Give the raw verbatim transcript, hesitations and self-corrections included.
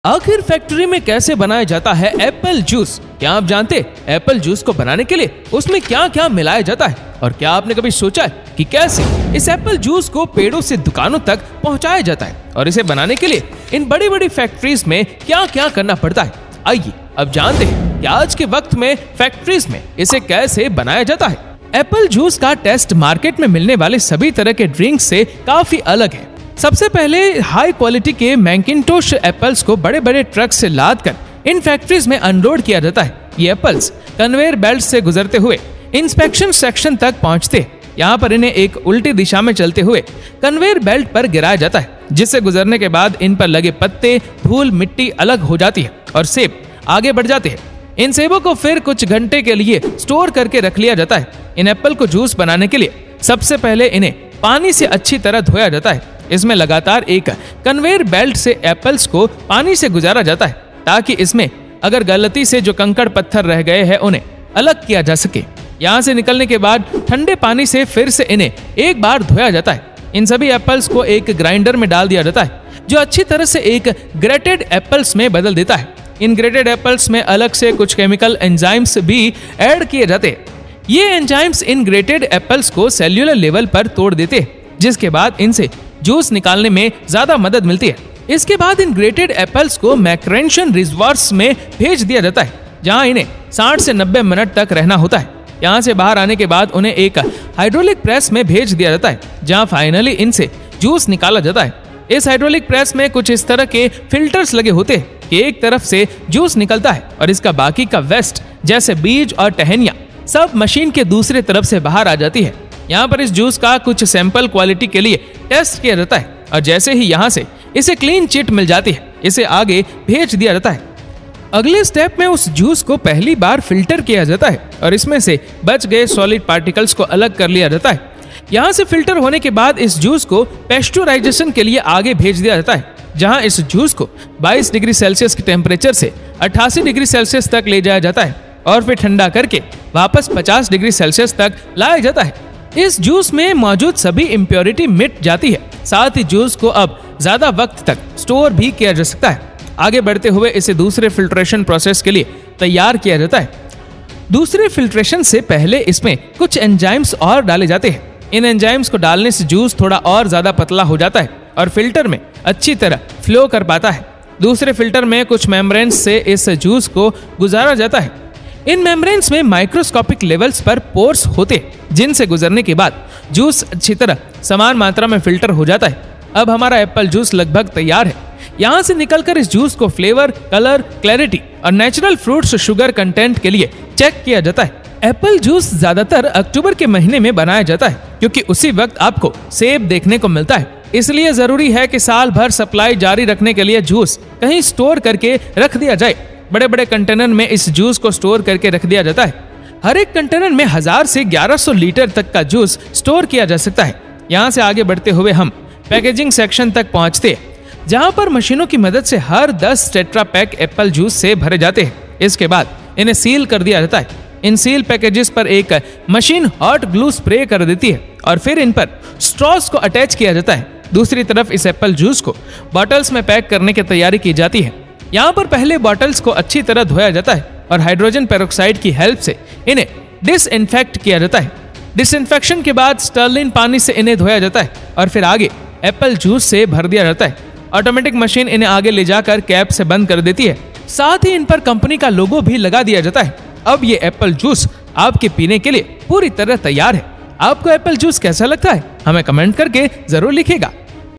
आखिर फैक्ट्री में कैसे बनाया जाता है एप्पल जूस? क्या आप जानते हैं एप्पल जूस को बनाने के लिए उसमें क्या क्या मिलाया जाता है? और क्या आपने कभी सोचा है कि कैसे इस एप्पल जूस को पेड़ों से दुकानों तक पहुंचाया जाता है और इसे बनाने के लिए इन बड़ी बड़ी फैक्ट्रीज में क्या क्या करना पड़ता है? आइए अब जानते हैं कि आज के वक्त में फैक्ट्रीज में इसे कैसे बनाया जाता है। एप्पल जूस का टेस्ट मार्केट में मिलने वाले सभी तरह के ड्रिंक्स से काफी अलग है। सबसे पहले हाई क्वालिटी के मैकिंटोश एप्पल्स को बड़े बड़े ट्रक से लाद कर इन फैक्ट्रीज में अनलोड किया जाता है। ये एप्पल्स कन्वेयर बेल्ट से गुजरते हुए इंस्पेक्शन सेक्शन तक पहुंचते हैं। यहाँ पर इन्हें एक उल्टी दिशा में चलते हुए कन्वेयर बेल्ट पर गिराया जाता है, जिससे गुजरने के बाद इन पर लगे पत्ते, धूल, मिट्टी अलग हो जाती है और सेब आगे बढ़ जाते हैं। इन सेबों को फिर कुछ घंटे के लिए स्टोर करके रख लिया जाता है। इन एप्पल को जूस बनाने के लिए सबसे पहले इन्हें पानी से अच्छी तरह धोया जाता है। इसमें लगातार एक कन्वेयर बेल्ट से एप्पल्स को पानी से गुजारा जाता है ताकि इसमें अगर गलती से जो कंकड़ पत्थर रह गए हैं उन्हें अलग किया जा सके। यहाँ से निकलने के बाद ठंडे पानी से फिर से इन्हें एक बार धोया जाता है। इन सभी एप्पल्स को एक ग्राइंडर में डाल दिया जाता है जो अच्छी तरह से एक ग्रेटेड एप्पल्स में बदल देता है। इन ग्रेटेड एप्पल्स में अलग से कुछ केमिकल एंजाइम्स भी ऐड किए जाते हैं। ये एंजाइम्स इन ग्रेटेड एप्पल्स को सेल्यूलर लेवल पर तोड़ देते हैं, जिसके बाद इनसे जूस निकालने में ज्यादा मदद मिलती है। इसके बाद इन ग्रेटेड एप्पल्स को मैक्रेंशन रिजर्वायर्स में भेज दिया जाता है, जहां इन्हें साठ से नब्बे मिनट तक रहना होता है। यहाँ से बाहर आने के बाद उन्हें एक हाइड्रोलिक प्रेस में भेज दिया जाता है, जहां फाइनली इनसे जूस निकाला जाता है। इस हाइड्रोलिक प्रेस में कुछ इस तरह के फिल्टर्स लगे होते हैं कि एक तरफ से जूस निकलता है और इसका बाकी का वेस्ट जैसे बीज और टहनियां सब मशीन के दूसरे तरफ से बाहर आ जाती है। यहाँ पर इस जूस का कुछ सैंपल क्वालिटी के लिए टेस्ट किया जाता है और जैसे ही यहाँ से इसे क्लीन चिट मिल जाती है, इसे आगे भेज दिया जाता है। अगले स्टेप में उस जूस को पहली बार फिल्टर किया जाता है और इसमें से बच गए सॉलिड पार्टिकल्स को अलग कर लिया जाता है। यहाँ से फिल्टर होने के बाद इस जूस को पेस्चुराइजेशन के लिए आगे भेज दिया जाता है, जहाँ इस जूस को बाईस डिग्री सेल्सियस के टेम्परेचर से अट्ठासी डिग्री सेल्सियस तक ले जाया जाता है और फिर ठंडा करके वापस पचास डिग्री सेल्सियस तक लाया जाता है। इस जूस में मौजूद सभी इम्प्योरिटी मिट जाती है। साथ ही जूस को अब ज्यादा वक्त तक स्टोर भी किया जा सकता है। आगे बढ़ते हुए इसे दूसरे फिल्ट्रेशन प्रोसेस के लिए तैयार किया जाता है। दूसरे फिल्ट्रेशन से पहले इसमें कुछ एंजाइम्स और डाले जाते हैं। इन एंजाइम्स को डालने से जूस थोड़ा और ज्यादा पतला हो जाता है और फिल्टर में अच्छी तरह फ्लो कर पाता है। दूसरे फिल्टर में कुछ मेम्ब्रेन्स से इस जूस को गुजारा जाता है। इन मेम्ब्रेन्स में माइक्रोस्कोपिक लेवल्स पर पोर्स होते, जिनसे गुजरने के बाद जूस अच्छी तरह समान मात्रा में फिल्टर हो जाता है। अब हमारा एप्पल जूस लगभग तैयार है। यहाँ से निकलकर इस जूस को फ्लेवर, कलर, क्लैरिटी और नेचुरल फ्रूट्स शुगर कंटेंट के लिए चेक किया जाता है। एप्पल जूस ज्यादातर अक्टूबर के महीने में बनाया जाता है, क्योंकि उसी वक्त आपको सेब देखने को मिलता है। इसलिए जरूरी है कि साल भर सप्लाई जारी रखने के लिए जूस कहीं स्टोर करके रख दिया जाए। बड़े बड़े कंटेनर में इस जूस को स्टोर करके रख दिया जाता है। हर एक कंटेनर में हजार से ग्यारह सौ लीटर तक का जूस स्टोर किया जा सकता है। यहाँ से आगे बढ़ते हुए हम पैकेजिंग सेक्शन तक पहुँचते हैं, जहाँ पर मशीनों की मदद से हर दस टेट्रा पैक एप्पल जूस से भरे जाते हैं। इसके बाद इन्हें सील कर दिया जाता है। इन सील पैकेजेस पर एक मशीन हॉट ग्लू स्प्रे कर देती है और फिर इन पर स्ट्रॉस को अटैच किया जाता है। दूसरी तरफ इस एप्पल जूस को बॉटल्स में पैक करने की तैयारी की जाती है। यहाँ पर पहले बॉटल्स को अच्छी तरह धोया जाता है और हाइड्रोजन पेरोक्साइड की हेल्प से इन्हें डिसइंफेक्ट किया जाता है। डिसइंफेक्शन के बाद स्टर्लिन पानी से इन्हें धोया जाता है और फिर आगे एप्पल जूस से भर दिया जाता है। ऑटोमेटिक मशीन इन्हें आगे ले जाकर कैप से बंद कर देती है। साथ ही इन पर कंपनी का लोगो भी लगा दिया जाता है। अब ये एप्पल जूस आपके पीने के लिए पूरी तरह तैयार है। आपको एप्पल जूस कैसा लगता है? हमें कमेंट करके जरूर लिखिएगा।